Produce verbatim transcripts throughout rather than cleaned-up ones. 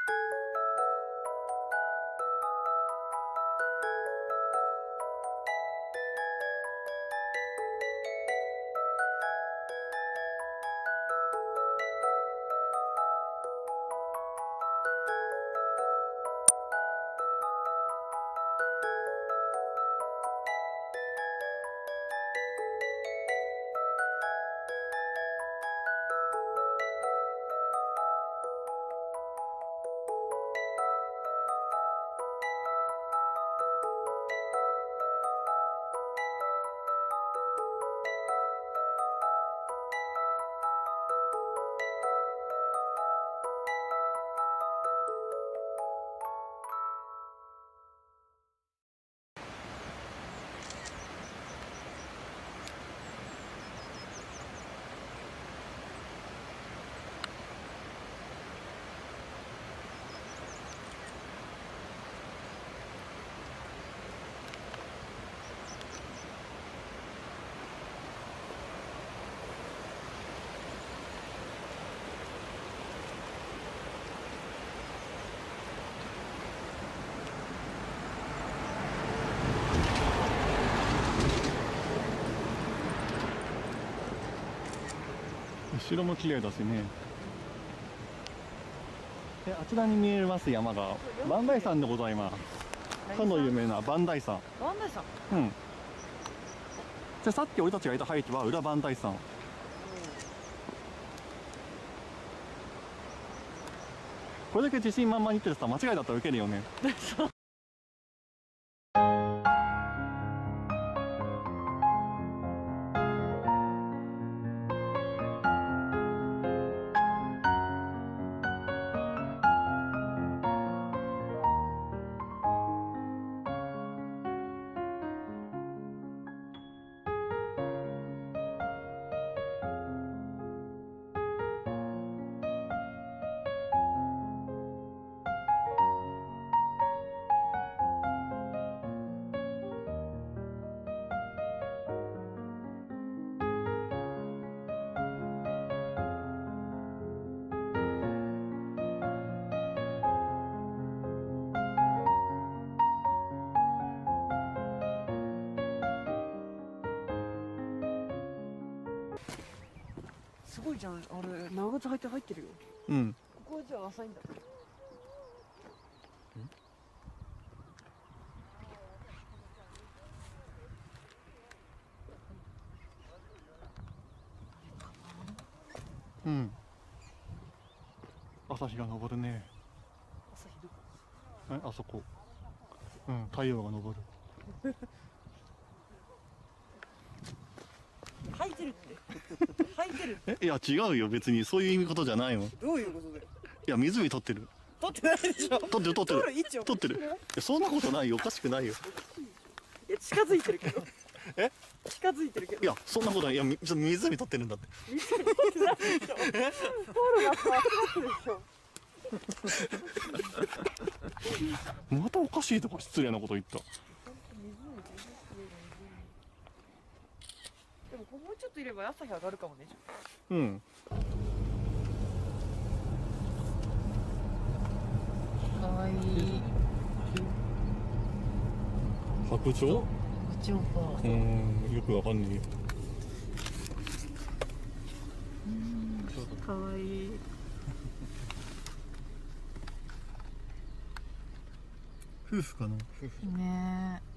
後ろも綺麗だしね。え、あちらに見えます山が磐梯山でございます。かの有名な磐梯山。 磐梯山。 うん。じゃあさっき俺たちがいた廃墟は裏磐梯山。これだけ自信満々に言ってるさ、間違いだったらウケるよね。 すごいじゃん、あれ長靴履いて入ってるよ。 うん。 ここはじゃあ浅いんだ。 うん。朝日が昇るね。 朝日どこ？ え、あそこ。うん、太陽が昇る。 履いてるって。履いてる。 え、いや違うよ、別にそういう意味ことじゃないもん。いどういうことだよ。 や、湖撮ってる。 撮ってないでしょ。 撮ってる撮ってる。撮ってる。いや、そんなことないよ、おかしくないよ。 いや、近づいてるけど。 え？ 近づいてるけど。 いや、そんなことない。いや、み湖撮ってるんだって。 湖撮ってないでしょ。え？撮るなって間違ってるでしょ。 またおかしいとか失礼なこと言った。 でももうちょっといれば朝日上がるかもね。 うん。 かわいい。 白鳥？ 白鳥か。 うん、よくわかんない。 かわいい。 夫婦かな。夫婦。 ねえ。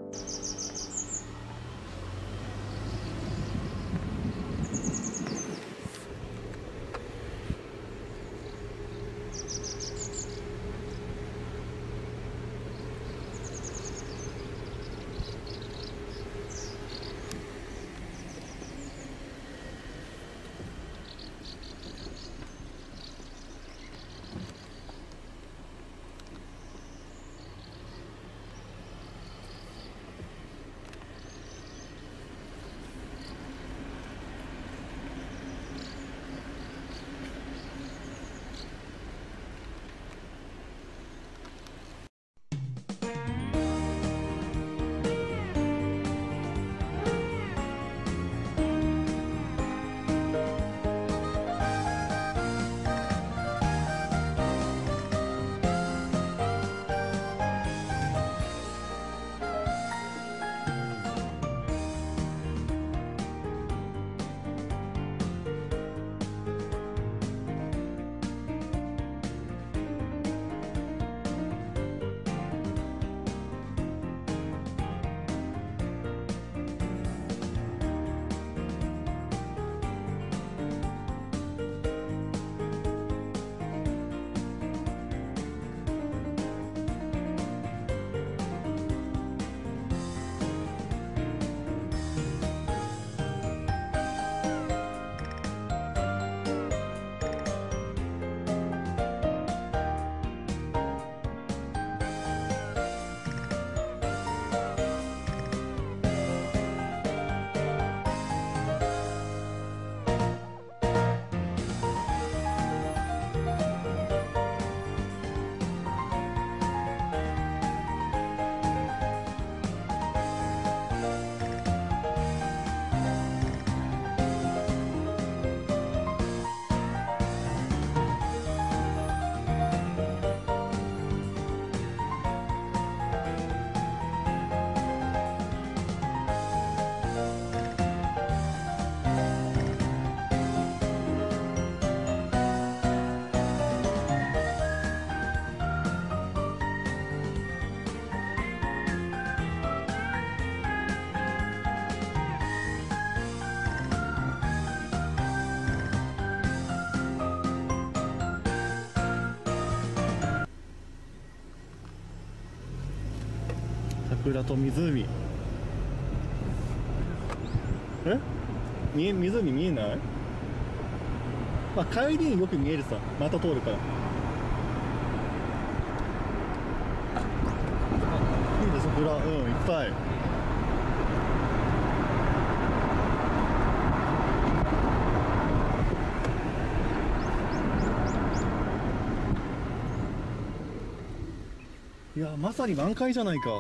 桜と湖。え見え湖見えない？まあ帰りによく見えるさ、また通るから。あ、いいね桜、うん、いっぱい。いやまさに満開じゃないか。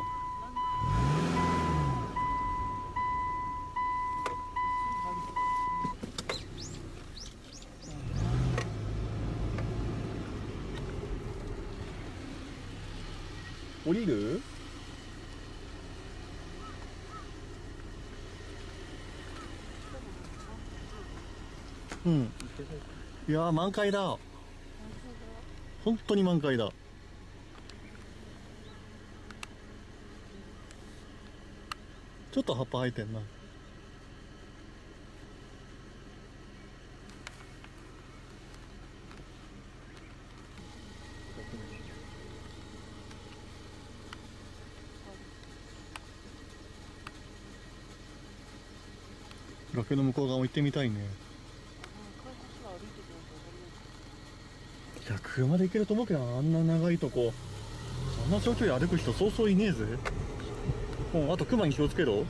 降りる？うん。いやー満開だ。本当に満開だ。ちょっと葉っぱ生えてんな。崖の向こう側も行ってみたいね。いや車で行けると思うけど、あんな長いとこあんな長距離歩く人そうそういねえぜ。うん、あと熊に気をつけろ。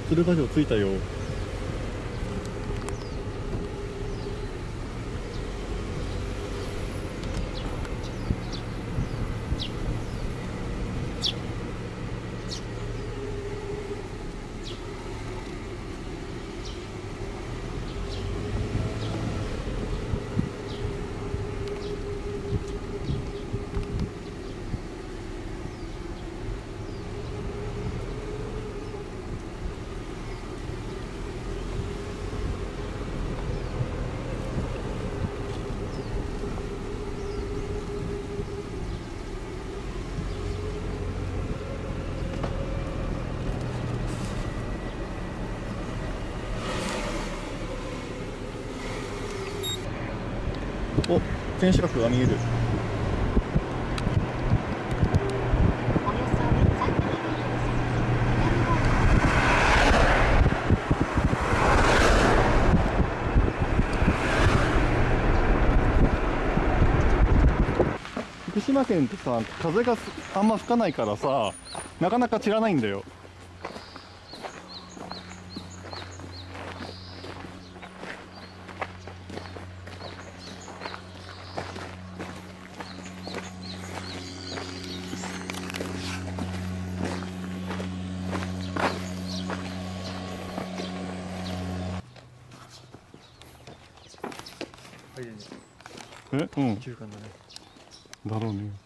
鶴ヶ城着いたよ。お、天守閣が見える。 およそさんびゃくメートル先、南福島県ってさ、風があんま吹かないからさ、なかなか散らないんだよ。え、うん。 中間だね。 だろうね。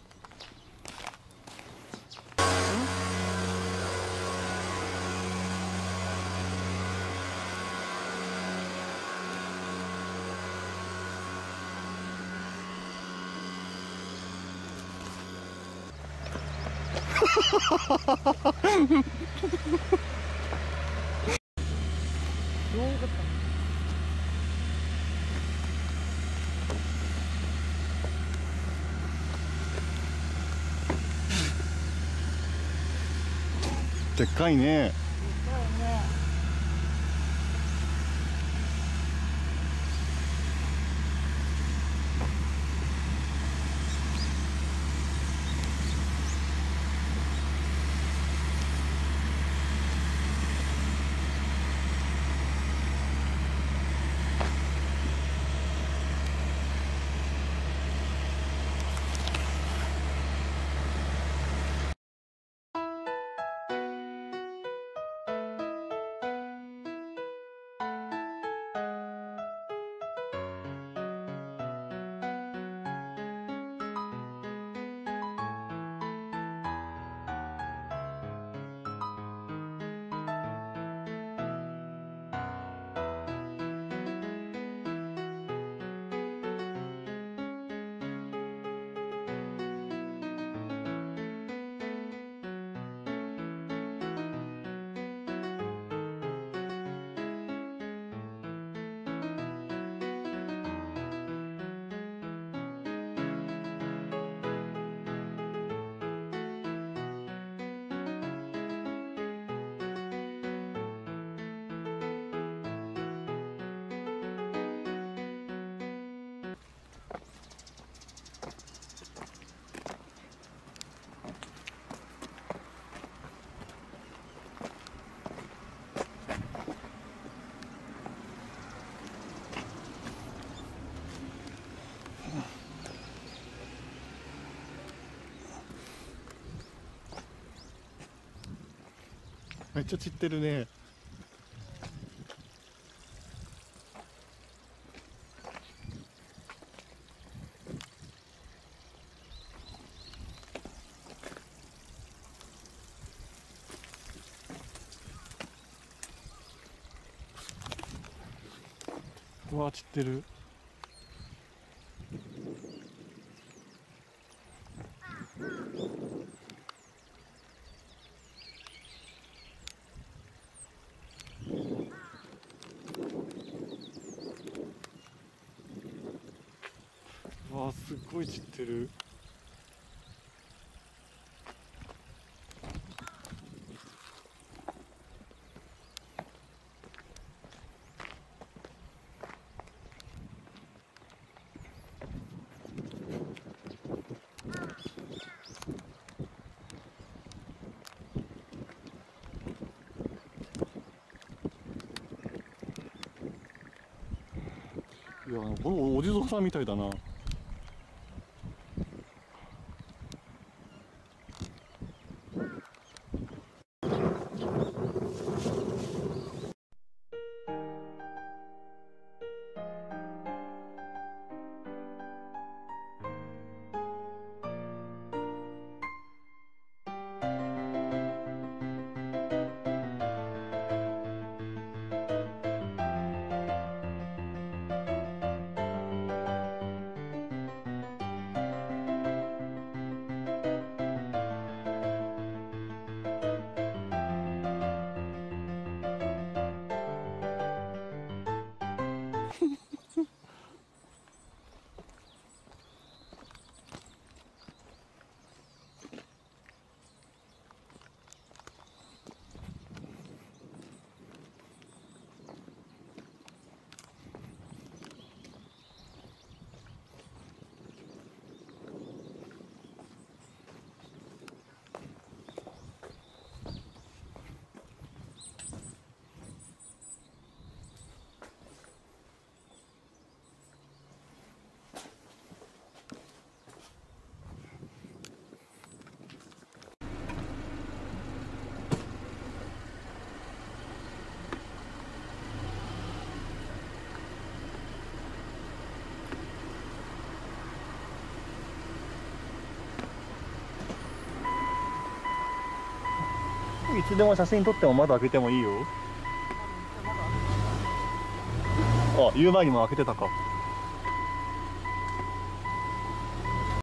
でっかいね。めっちゃ散ってるね。うわ、散ってる。うわ、すっごい散ってる。 いや、このお地蔵さんみたいだな。いつでも写真撮っても窓開けてもいいよ。あ、言う前にも開けてたか。